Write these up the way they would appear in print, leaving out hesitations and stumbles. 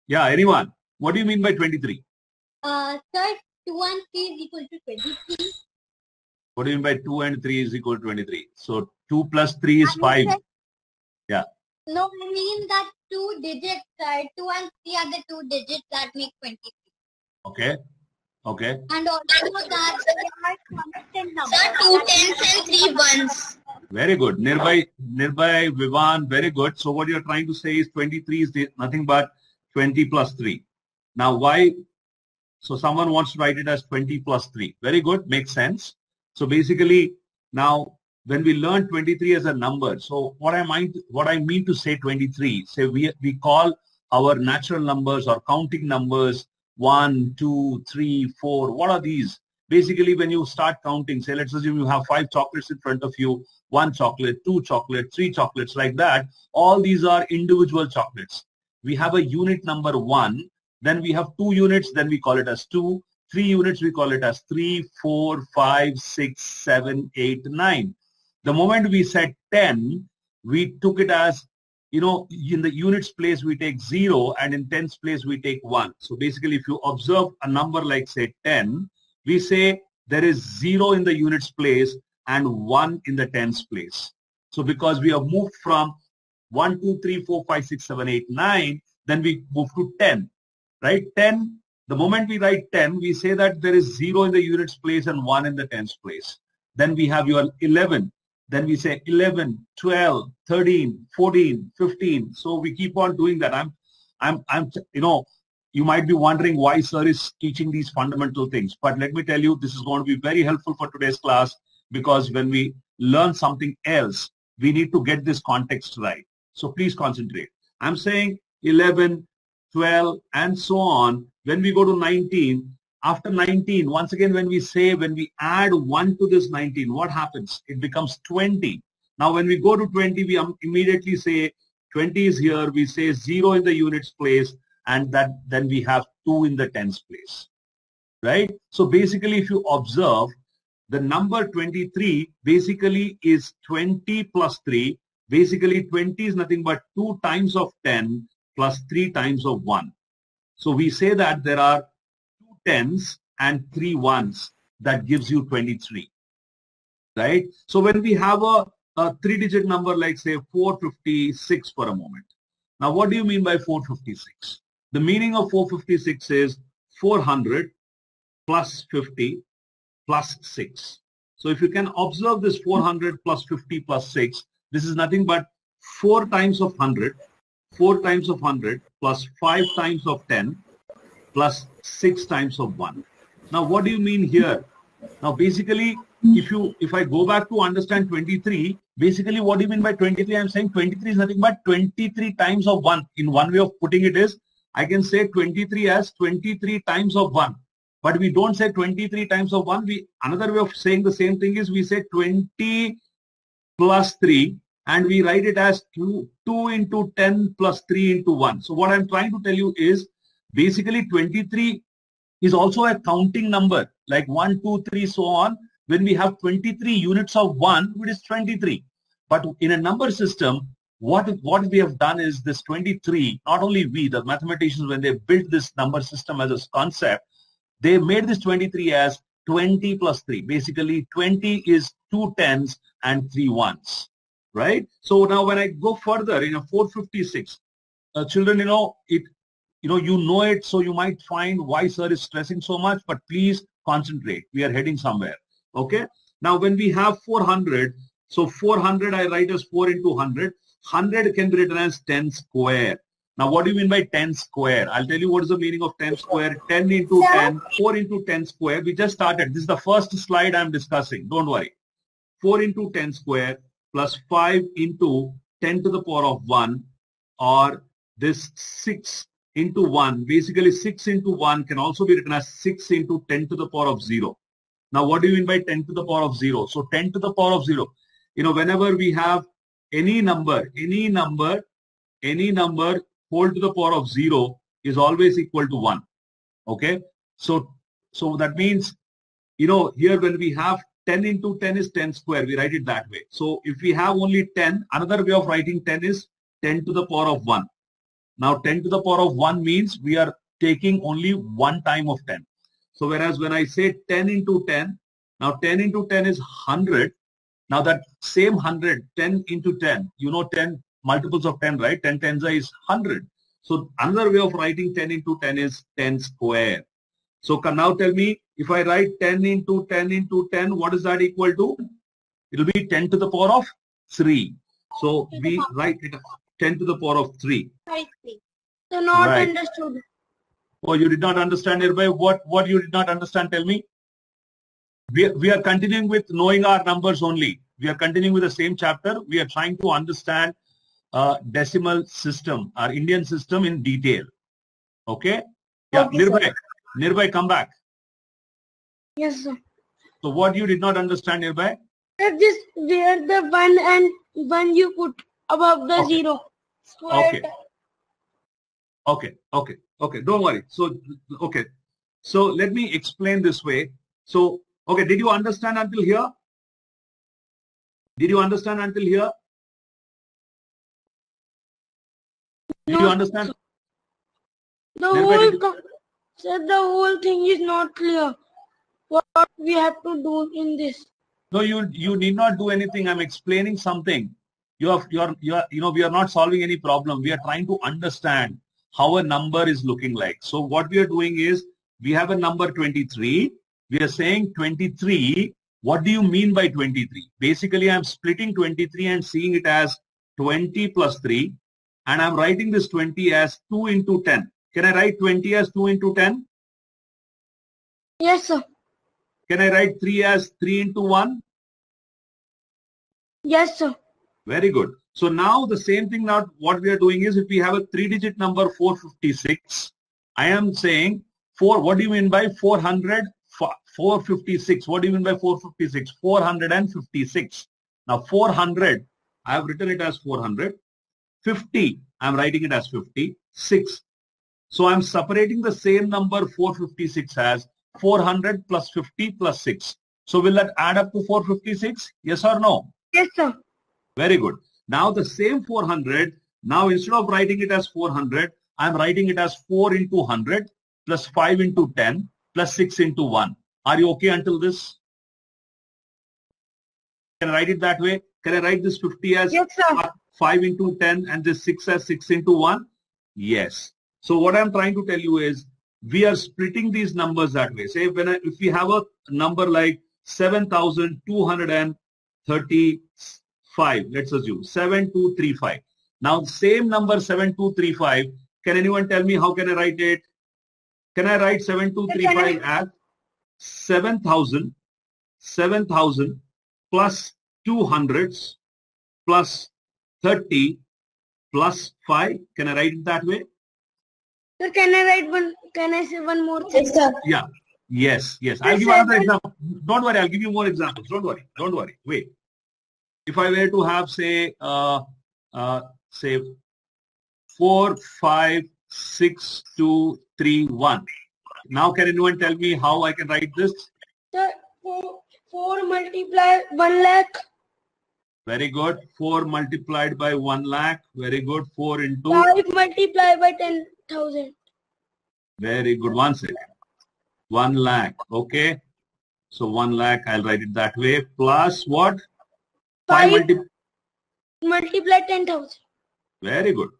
Yeah, anyone? What do you mean by 23? Sir, 2 and 3 is equal to 23. What do you mean by 2 and 3 is equal to 23? So 2 plus 3 is 5. Yeah. No, I mean that 2 digits, sir. 2 and 3 are the 2 digits that make 23. Okay. Okay. And also that they are constant numbers. Sir, 2 tens and 3 ones. Very good. Nearby, Vivan, very good. So what you're trying to say is 23 is nothing but 20 plus 3. Now why? So someone wants to write it as 20 plus 3. Very good. Makes sense. So basically now when we learn 23 as a number, so what I mean to say 23, say we call our natural numbers or counting numbers 1, 2, 3, 4. What are these? Basically, when you start counting, say let's assume you have 5 chocolates in front of you, 1 chocolate, 2 chocolate, 3 chocolates, like that. All these are individual chocolates. We have a unit number 1, then we have 2 units, then we call it as 2. 3 units, we call it as 3, 4, 5, 6, 7, 8, 9. The moment we said 10, we took it as, in the units place we take 0 and in tens place we take 1. So basically if you observe a number like say 10, we say there is 0 in the units place and 1 in the tens place. So because we have moved from 1, 2, 3, 4, 5, 6, 7, 8, 9, then we move to 10, right? 10, the moment we write 10, we say that there is 0 in the units place and 1 in the tens place. Then we have your 11. Then we say 11, 12, 13, 14, 15. So we keep on doing that. You might be wondering why sir is teaching these fundamental things. But let me tell you, this is going to be very helpful for today's class, because when we learn something else, we need to get this context right. So please concentrate. I'm saying 11, 12, and so on. When we go to 19, after 19, once again, when we add 1 to this 19, what happens? It becomes 20. Now, when we go to 20, we immediately say 20 is here. We say 0 in the units place, and then we have 2 in the tens place, right? So basically, if you observe, the number 23 basically is 20 plus 3. Basically, 20 is nothing but 2 times of 10 plus 3 times of 1. So we say that there are 2 tens and 3 ones. That gives you 23, right? So when we have a 3-digit number like say 456 for a moment. Now what do you mean by 456? The meaning of 456 is 400 plus 50 plus 6. So if you can observe this 400 plus 50 plus 6, this is nothing but 4 times of 100, 4 times of 100 plus 5 times of 10 plus 6 times of 1. Now what do you mean here? Now basically, if I go back to understand 23, basically what do you mean by 23? I'm saying 23 is nothing but 23 times of 1. In one way of putting it is, I can say 23 as 23 times of 1. But we don't say 23 times of 1. Another way of saying the same thing is we say 20 plus 3, and we write it as 2 into 10 plus 3 into 1. So what I'm trying to tell you is basically 23 is also a counting number like 1, 2, 3, so on. When we have 23 units of 1, it is 23. But in a number system, what we have done is this 23, not only we, the mathematicians, when they built this number system as a concept, they made this 23 as 20 plus 3. Basically, 20 is 2 tens and 3 ones, right? So now when I go further in a 456, children, you know it, so you might find why sir is stressing so much, but please concentrate. We are heading somewhere, okay? Now when we have 400, so 400 I write as 4 into 100. 100 can be written as 10 square. Now what do you mean by 10 square? I'll tell you what is the meaning of 10 square. 10 into 10, 4 into 10 square. We just started. This is the first slide I'm discussing. Don't worry. 4 into 10 square plus 5 into 10 to the power of 1, or this 6 into 1. Basically 6 into 1 can also be written as 6 into 10 to the power of 0. Now what do you mean by 10 to the power of 0? So 10 to the power of 0. Whenever we have any number whole to the power of 0 is always equal to 1. Okay. So that means, here when we have 10 into 10 is 10 square, we write it that way. So if we have only 10, another way of writing 10 is 10 to the power of 1. Now 10 to the power of 1 means we are taking only one time of 10. So whereas when I say 10 into 10, now 10 into 10 is 100. Now that same 100, 10 into 10, you know 10 multiples of 10, right? 10 tens is 100. So another way of writing 10 into 10 is 10 square. So now tell me, if I write 10 into 10 into 10, what is that equal to? It will be 10 to the power of 3. So we write it 10 to the power of 3. So not Right. understood. Oh, you did not understand, Irbhai. What you did not understand, tell me. We are continuing with knowing our numbers only. We are continuing with the same chapter. We are trying to understand decimal system, our Indian system in detail. Okay? Yeah, Okay, Nirbhai. Nirbhai, come back. Yes, sir. So what you did not understand, Nirbhai? This where the 1 and 1 you put above the Okay. 0. Okay. Okay. Don't worry. So, okay. So let me explain this way. So, okay. Did you understand until here? Did you understand until here? Did you understand? The Nirbhai, whole thing is not clear. What we have to do in this? No, you need not do anything. I'm explaining something. You are, we are not solving any problem. We are trying to understand how a number is looking like. So what we are doing is, we have a number 23. We are saying 23. What do you mean by 23? Basically, I'm splitting 23 and seeing it as 20 plus 3. And I'm writing this 20 as 2 into 10. Can I write 20 as 2 into 10? Yes, sir. Can I write 3 as 3 into 1? Yes, sir. Very good. So now the same thing, now what we are doing is, if we have a 3-digit number 456, I am saying 4, what do you mean by 400? 456. What do you mean by 456? 456. Now 400, I have written it as 400. 50, I am writing it as 50. 6. So I am separating the same number 456 as 400 plus 50 plus 6. So will that add up to 456? Yes or no? Yes, sir. Very good. Now the same 400, now instead of writing it as 400, I am writing it as 4 into 100 plus 5 into 10 plus 6 into 1. Are you okay until this? Can I write it that way? Can I write this 50 as Yes, sir. 5 into 10 and this 6 as 6 into 1? Yes. So what I'm trying to tell you is, we are splitting these numbers that way. Say if we have a number like 7,235, let's assume 7235. Now same number 7235. Can anyone tell me how can I write it? Can I write 7235 as 7,000 plus 200s plus 30 plus 5? Can I write it that way? Sir, can I say one more thing? Yes, sir. Yeah. Yes. I'll give another example. Don't worry, I'll give you more examples. Don't worry. Wait. If I were to have say 4, 5, 6, 2, 3, 1. Now can anyone tell me how I can write this? Sir, 4 multiply 1 lakh. Very good. 4 multiplied by 1 lakh. Very good. 4 into. 5 multiply by 10,000. Very good. 1 second. 1 lakh. Okay. So 1 lakh, I'll write it that way. Plus what? 5 multiply 10,000. Very good.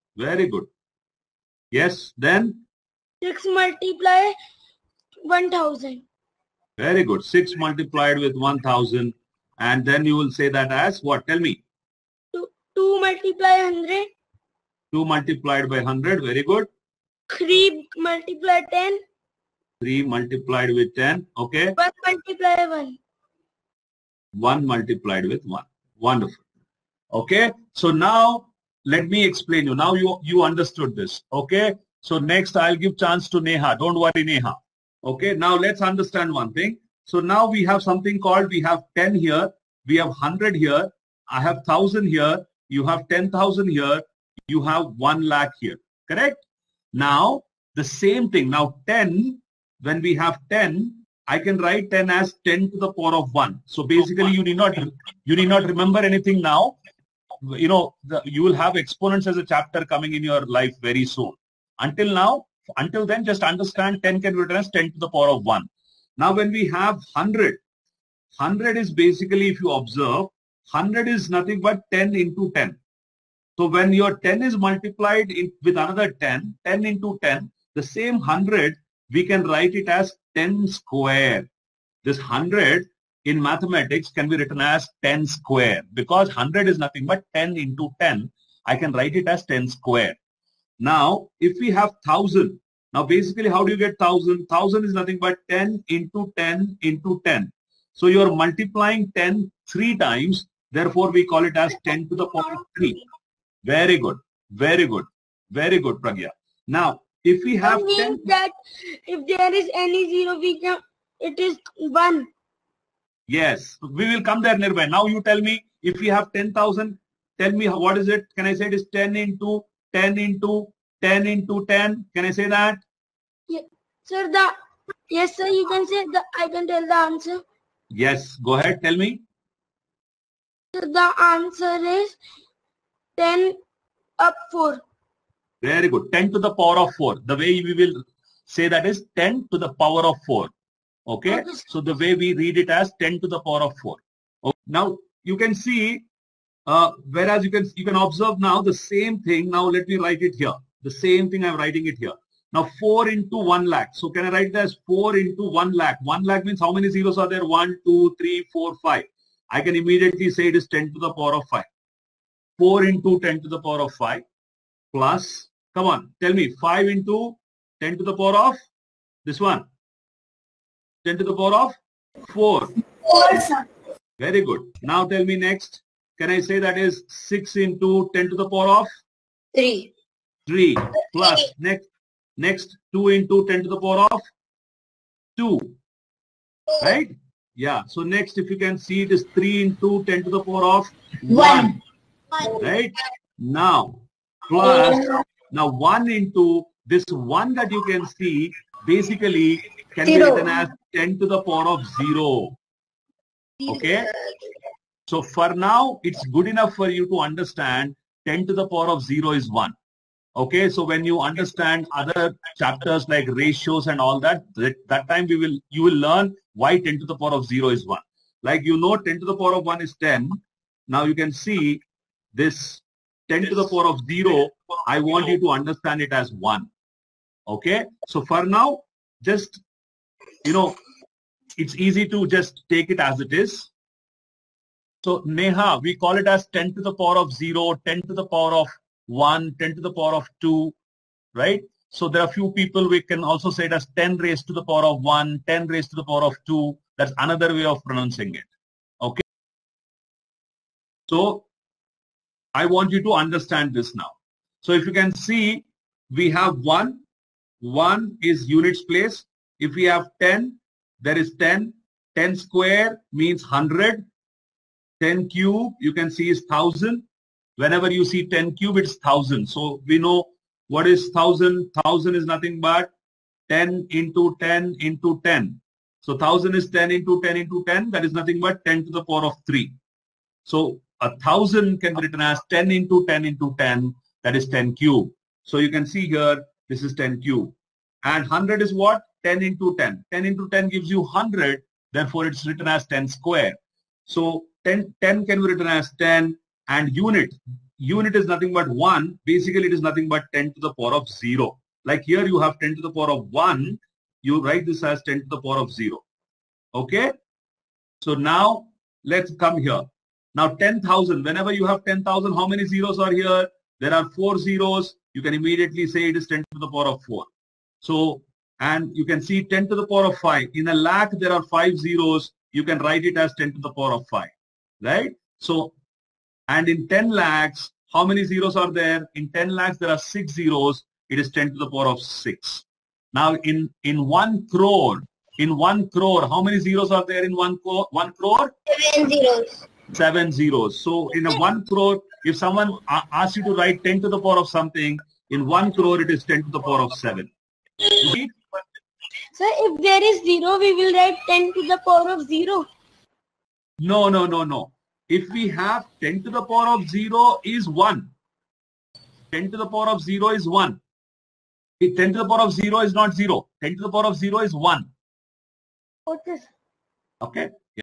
Yes. Then 6 multiply 1,000. very good. 6 multiplied with 1,000. And then you will say that as what? Tell me. 2 multiply 100. 2 multiplied by 100. Very good. 3 multiply 10. 3 multiplied with 10. Okay. 1 multiply 1. 1 multiplied with 1. Wonderful. Okay. So now let me explain you. Now you understood this. Okay. So next I'll give chance to Neha. Don't worry, Neha. Okay. Now let's understand one thing. So now we have something called, we have 10 here. We have 100 here. I have 1,000 here. You have 10,000 here. You have 1 lakh here. Correct? Now the same thing. Now 10, when we have 10, I can write 10 as 10 to the power of 1. So basically you need not remember anything now. you will have exponents as a chapter coming in your life very soon. Until then, just understand 10 can be written as 10 to the power of 1. Now, when we have 100 is basically, if you observe, 100 is nothing but 10 into 10. So when your 10 is multiplied with another 10, 10 into 10, the same 100, we can write it as 10 square. This 100 in mathematics can be written as 10 square because 100 is nothing but 10 into 10. I can write it as 10 square. Now, if we have 1000, now basically how do you get 1000? 1000 is nothing but 10 into 10 into 10. So you are multiplying 10 3 times. Therefore, we call it as 10 to the power of 3. Very good. Very good. Very good, Pragya. Now, if we have 10... that if there is any zero, it is 1. Yes, we will come there, Nirbhay. Now you tell me, if we have 10,000, tell me what is it? Can I say it is 10 into 10 into 10 into 10? Can I say that? Yeah. Sir, yes, sir, you can say I can tell the answer. Yes, go ahead, tell me. So the answer is 10 up 4. Very good. 10 to the power of 4. The way we will say that is 10 to the power of 4. Okay. So the way we read it as 10 to the power of 4. Okay. Now you can see, whereas you can observe now the same thing. Now let me write it here. The same thing I'm writing it here. Now 4 into 1 lakh. So can I write it as 4 into 1 lakh? 1 lakh means how many zeros are there? 1, 2, 3, 4, 5. I can immediately say it is 10 to the power of 5. 4 into 10 to the power of 5 plus, come on, tell me, 5 into 10 to the power of this one. 10 to the power of 4. 4, sir. Very good. Now tell me next. Can I say that is 6 into 10 to the power of 3. 3 plus next 2 into 10 to the power of 2. Right? Yeah. So next, if you can see, it is 3 into 10 to the power of 1. Right? Now plus now 1 into this 1 that you can see basically can be written as 10 to the power of 0. Okay. So for now, it's good enough for you to understand 10 to the power of 0 is 1. Okay. So when you understand other chapters like ratios and all that time you will learn why 10 to the power of 0 is 1. Like 10 to the power of 1 is 10. Now you can see this 10 to the power of 0. I want you to understand it as 1. Okay. So for now, just, it's easy to just take it as it is. So Neha, we call it as 10 to the power of 0, 10 to the power of 1, 10 to the power of 2, right? So there are few people, we can also say it as 10 raised to the power of 1, 10 raised to the power of 2. That's another way of pronouncing it. Okay. So I want you to understand this now. So if you can see, we have 1. 1 is units place. If we have 10, there is 10. 10 square means 100. 10 cube, you can see, is 1000. Whenever you see 10 cube, it's 1000. So we know what is 1000. 1000 is nothing but 10 into 10 into 10. So 1000 is 10 into 10 into 10. That is nothing but 10 to the power of 3. So 1000 can be written as 10 into 10 into 10. That is 10 cube. So you can see here, this is 10 cube. And 100 is what? 10 into 10. 10 into 10 gives you 100. Therefore, it's written as 10 square. So 10 can be written as 10, and unit is nothing but 1. Basically, it is nothing but 10 to the power of 0. Like here you have 10 to the power of 1. You write this as 10 to the power of 0. Okay. So now let's come here. Now 10,000. Whenever you have 10,000, how many zeros are here? There are 4 zeros. You can immediately say it is 10 to the power of 4. So, and you can see 10 to the power of 5. In a lakh, there are 5 zeros. You can write it as 10 to the power of 5. Right? So, and in 10 lakhs, how many zeros are there? In 10 lakhs, there are 6 zeros. It is 10 to the power of 6. Now, in 1 crore, how many zeros are there in 1 crore? 7 zeros. 7 zeros. So, in a 1 crore, if someone asks you to write 10 to the power of something, in 1 crore, it is 10 to the power of 7. See? So, if there is 0, we will write 10 to the power of 0. No. If we have 10 to the power of 0 is 1. 10 to the power of 0 is 1. If 10 to the power of 0 is not 0. 10 to the power of 0 is 1. Okay, sir. Okay.